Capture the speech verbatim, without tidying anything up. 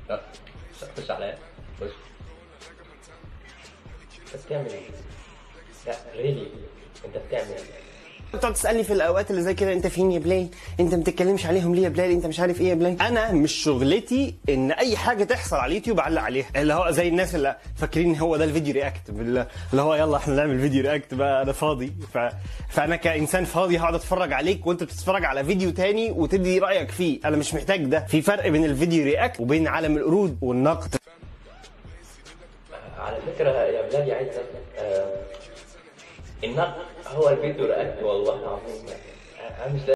لا خش عليا خش. انت بتعمل ايه؟ لا ريلي انت بتعمل ايه؟ بتقعد تسالني في الاوقات اللي زي كده انت فين يا بلال؟ انت ما بتتكلمش عليهم ليه يا بلال؟ انت مش عارف ايه يا بلال؟ انا مش شغلتي ان اي حاجه تحصل على اليوتيوب اعلق عليها، اللي هو زي الناس اللي فاكرين هو ده الفيديو رياكت، اللي هو يلا احنا نعمل فيديو رياكت بقى انا فاضي. ف... فانا كانسان فاضي هقعد اتفرج عليك وانت بتتفرج على فيديو تاني وتدي رايك فيه، انا مش محتاج ده. في فرق بين الفيديو رياكت وبين عالم القرود والنقد. على فكره يا بلال يا عزت، آه النقد هو الفيديو رياكت والله العظيم. انا مش